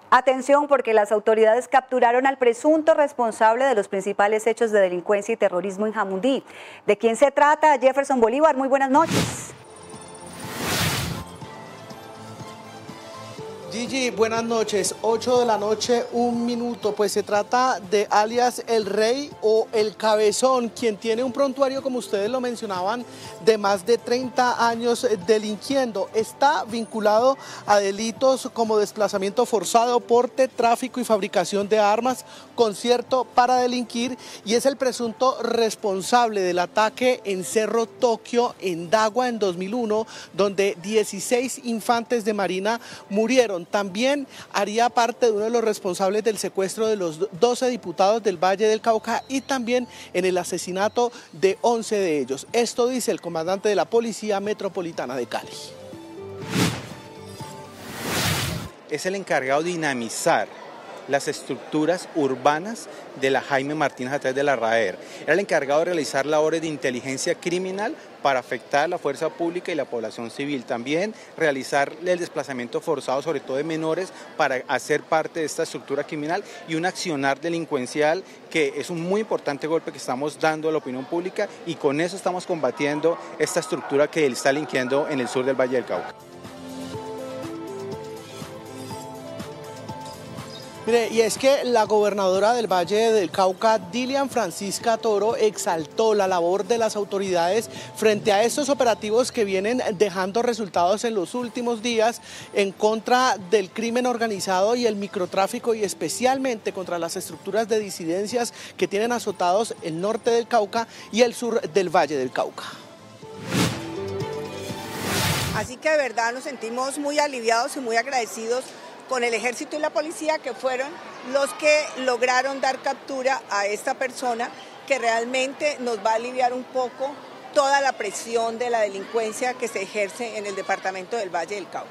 Atención porque las autoridades capturaron al presunto responsable de los principales hechos de delincuencia y terrorismo en Jamundí. ¿De quién se trata? Jefferson Bolívar, muy buenas noches. Gigi, buenas noches, 8 de la noche, 1 minuto, pues se trata de alias El Rey o El Cabezón, quien tiene un prontuario, como ustedes lo mencionaban, de más de 30 años delinquiendo. Está vinculado a delitos como desplazamiento forzado, porte, tráfico y fabricación de armas, concierto para delinquir, y es el presunto responsable del ataque en Cerro Tokio, en Dagua, en 2001, donde 16 infantes de marina murieron. También haría parte de uno de los responsables del secuestro de los 12 diputados del Valle del Cauca y también en el asesinato de 11 de ellos. Esto dice el comandante de la Policía Metropolitana de Cali. Es el encargado de dinamizar las estructuras urbanas de la Jaime Martínez a través de la RAER. Era el encargado de realizar labores de inteligencia criminal para afectar a la fuerza pública y la población civil. También realizar el desplazamiento forzado, sobre todo de menores, para hacer parte de esta estructura criminal y un accionar delincuencial que es un muy importante golpe que estamos dando a la opinión pública, y con eso estamos combatiendo esta estructura que él está delinquiendo en el sur del Valle del Cauca. Mire, y es que la gobernadora del Valle del Cauca, Dilian Francisca Toro, exaltó la labor de las autoridades frente a estos operativos que vienen dejando resultados en los últimos días en contra del crimen organizado y el microtráfico, y especialmente contra las estructuras de disidencias que tienen azotados el norte del Cauca y el sur del Valle del Cauca. Así que de verdad nos sentimos muy aliviados y muy agradecidos con el ejército y la policía, que fueron los que lograron dar captura a esta persona, que realmente nos va a aliviar un poco toda la presión de la delincuencia que se ejerce en el departamento del Valle del Cauca.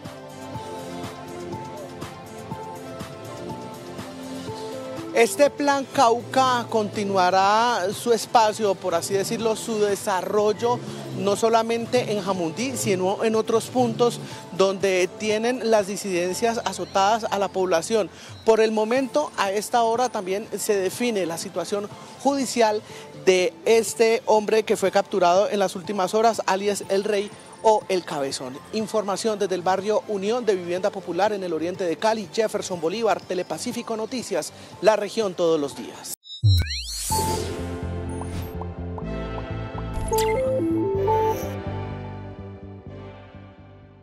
Este plan Cauca continuará su espacio, por así decirlo, su desarrollo, no solamente en Jamundí, sino en otros puntos donde tienen las disidencias azotadas a la población. Por el momento, a esta hora también se define la situación judicial de este hombre que fue capturado en las últimas horas, alias El Rey o El Cabezón. Información desde el barrio Unión de Vivienda Popular en el oriente de Cali. Jefferson Bolívar, Telepacífico Noticias, la región todos los días.